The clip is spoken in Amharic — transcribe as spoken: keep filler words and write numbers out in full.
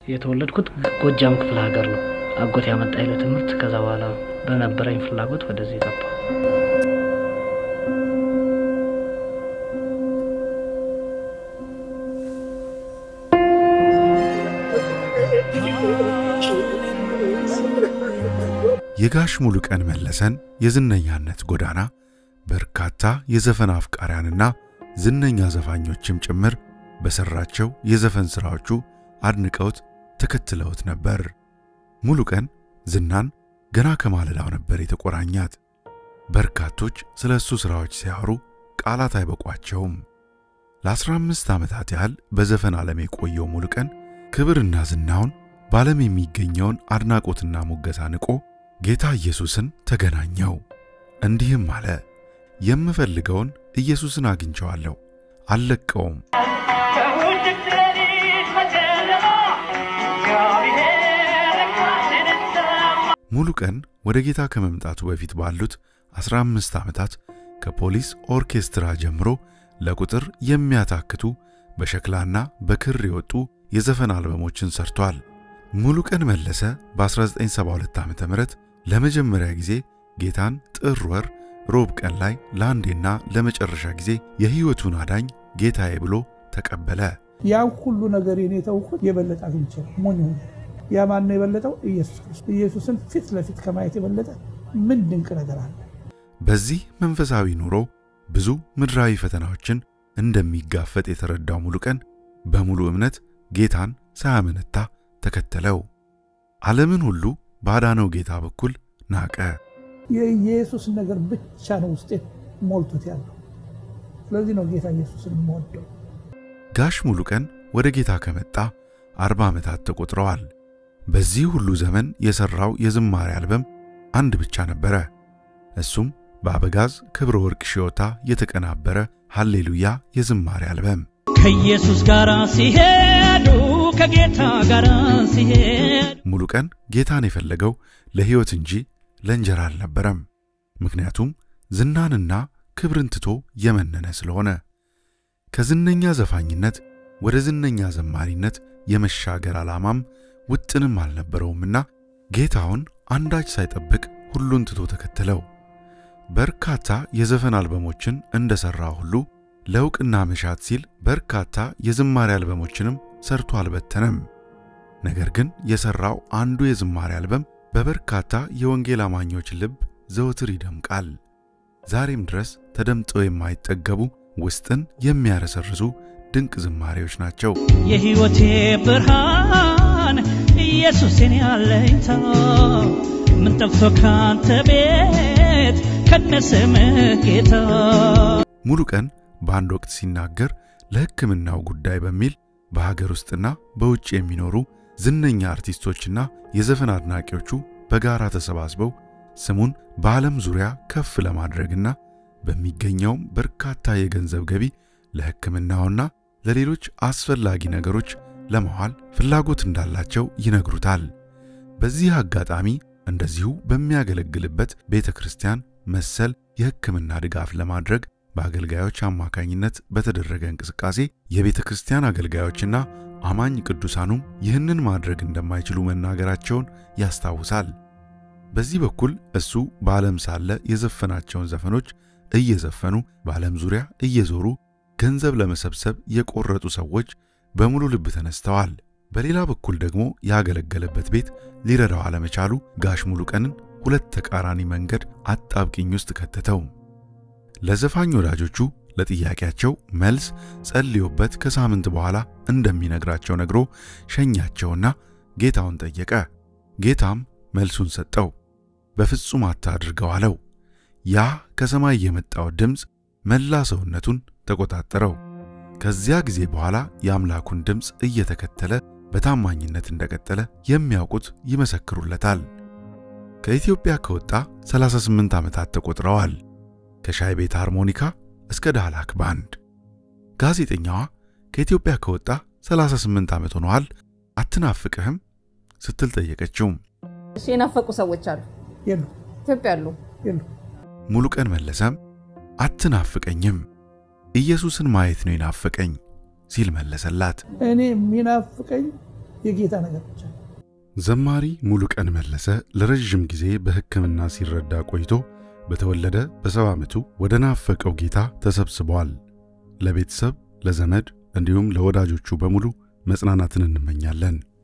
የተወለድኩት ጎጃም ክፍለ ሀገር ነው። አጎት ያመጣኝ ለትምህርት ከዛ በኋላ በነበረኝ ፍላጎት ወደዚህ ገባሁ። የጋሽ ሙሉቀን መለሰን የዝነኛነት ጎዳና በርካታ የዘፈን አፍቃሪያንና ዝነኛ ዘፋኞችም ጭምር በሰራቸው የዘፈን ስራዎቹ አድንቀውት ተከትለውት ነበር። ሙሉቀን ዝናን ገና ከማለዳው ነበር የተቆራኛት። በርካቶች ስለሱ ስራዎች ሲያወሩ ቃላት አይበቋቸውም። ለ15 ዓመታት ያህል በዘፈን ዓለም የቆየው ሙሉቀን ክብርና ዝናውን ባለም የሚገኘውን አድናቆትና ሙገሳ ንቆ ጌታ ኢየሱስን ተገናኘው። እንዲህም አለ፣ የምፈልገውን ኢየሱስን አግኝቼዋለሁ፣ አልለቀውም። ሙሉቀን ወደ ጌታ ከመምጣቱ በፊት ባሉት አስራ አምስት ዓመታት ከፖሊስ ኦርኬስትራ ጀምሮ ለቁጥር የሚያታክቱ በሸክላና በክር የወጡ የዘፈን አልበሞችን ሰርቷል። ሙሉቀን መለሰ በ1972 ዓመተ ምህረት ለመጀመሪያ ጊዜ ጌታን ጥር ወር ሮብ ቀን ላይ ለአንዴና ለመጨረሻ ጊዜ የህይወቱን አዳኝ ጌታዬ ብሎ ተቀበለ። ያው ሁሉ ነገር የኔ ተውኩት የበለጠ አግኝቼ ሞኝ ሆነ። ያ ማን ነው የበለጠው? ኢየሱስ ክርስቶስ። ኢየሱስን ፊት ለፊት ከማየት የበለጠ ምን ድንቅ ነገር አለ? በዚህ መንፈሳዊ ኑሮ ብዙ ምድራዊ ፈተናዎችን እንደሚጋፈጥ የተረዳው ሙሉቀን በሙሉ እምነት ጌታን ሳያመነታ ተከተለው። ዓለምን ሁሉ ባዳነው ጌታ በኩል ናቀ። የኢየሱስ ነገር ብቻ ነው ውስጤ ሞልቶት ያለው። ስለዚህ ነው ጌታ ኢየሱስን የምወደው። ጋሽ ሙሉቀን ወደ ጌታ ከመጣ አርባ ዓመታት ተቆጥረዋል። በዚህ ሁሉ ዘመን የሰራው የዝማሬ አልበም አንድ ብቻ ነበረ። እሱም በአበጋዝ ክብረ ወርቅ ሽዮታ የተቀናበረ ሃሌሉያ የዝማሬ አልበም። ከኢየሱስ ጋር ሲሄዱ ከጌታ ጋር ሲሄዱ ሙሉቀን ጌታን የፈለገው ለሕይወት እንጂ ለእንጀራ አልነበረም። ምክንያቱም ዝናንና ክብርን ትቶ የመነነ ስለሆነ ከዝነኛ ዘፋኝነት ወደ ዝነኛ ዘማሪነት የመሻገር ዓላማም ውጥንም አልነበረውምና ጌታውን አንዳች ሳይጠብቅ ሁሉን ትቶ ተከተለው። በርካታ የዘፈን አልበሞችን እንደሰራ ሁሉ ለውቅና መሻት ሲል በርካታ የዝማሬ አልበሞችንም ሰርቶ አልበተነም። ነገር ግን የሰራው አንዱ የዝማሬ አልበም በበርካታ የወንጌል አማኞች ልብ ዘወትር ይደምቃል። ዛሬም ድረስ ተደምጠው የማይጠገቡ ውስጥን የሚያረሰርሱ ድንቅ ዝማሬዎች ናቸው። የሕይወቴ ብርሃን ኢየሱስን ያለኝታ ምን ጠፍቶ ካንተ ቤት ከነስምህ ጌታ። ሙሉቀን በአንድ ወቅት ሲናገር ለሕክምናው ጉዳይ በሚል በሀገር ውስጥና በውጭ የሚኖሩ ዝነኛ አርቲስቶችና የዘፈን አድናቂዎቹ በጋራ ተሰባስበው ስሙን በዓለም ዙሪያ ከፍ ለማድረግና በሚገኘው በርካታ የገንዘብ ገቢ ለሕክምናውና ለሌሎች አስፈላጊ ነገሮች ለማዋል ፍላጎት እንዳላቸው ይነግሩታል። በዚህ አጋጣሚ እንደዚሁ በሚያገለግልበት ቤተክርስቲያን መሰል የሕክምና ድጋፍ ለማድረግ በአገልጋዮች አማካኝነት በተደረገ እንቅስቃሴ የቤተክርስቲያን አገልጋዮችና አማኝ ቅዱሳኑም ይህንን ማድረግ እንደማይችሉ መናገራቸውን ያስታውሳል። በዚህ በኩል እሱ በዓለም ሳለ የዘፈናቸውን ዘፈኖች እየዘፈኑ በዓለም ዙሪያ እየዞሩ ገንዘብ ለመሰብሰብ የቆረጡ ሰዎች በሙሉ ልብ ተነስተዋል። በሌላ በኩል ደግሞ ያገለገለበት ቤት ሊረዳው አለመቻሉ ጋሽ ሙሉቀንን ሁለት ተቃራኒ መንገድ አጣብቂኝ ውስጥ ከተተው። ለዘፋኝ ወዳጆቹ ለጥያቄያቸው መልስ ጸልዮበት ከሳምንት በኋላ እንደሚነግራቸው ነግሮ ሸኛቸውና ጌታውን ጠየቀ። ጌታም መልሱን ሰጠው። በፍጹም አታድርገው አለው። ያ ከሰማይ የመጣው ድምጽ መላ ሰውነቱን ተቆጣጠረው። ከዚያ ጊዜ በኋላ የአምላኩን ድምጽ እየተከተለ በታማኝነት እንደቀጠለ የሚያውቁት ይመሰክሩለታል። ከኢትዮጵያ ከወጣ ሰላሳ ስምንት ዓመታት ተቆጥረዋል። ከሻይ ቤት ሃርሞኒካ እስከ ዳህላክ ባንድ። ጋዜጠኛዋ ከኢትዮጵያ ከወጣ ሰላሳ ስምንት ዓመት ሆኗል፣ አትናፍቅህም ስትል ጠየቀችው። እሺ የናፈቁ ሰዎች አሉ የሉ ኢትዮጵያ አሉ የሉ። ሙሉቀን መለሰም አትናፍቀኝም ኢየሱስን ማየት ነው ይናፍቀኝ ሲል መለሰላት። እኔ የሚናፍቀኝ የጌታ ነገር ብቻ። ዘማሪ ሙሉቀን መለሰ ለረጅም ጊዜ በሕክምና ሲረዳ ቆይቶ በተወለደ በሰባ ዓመቱ ወደ ናፈቀው ጌታ ተሰብስቧል። ለቤተሰብ ለዘመድ እንዲሁም ለወዳጆቹ በሙሉ መጽናናትን እንመኛለን።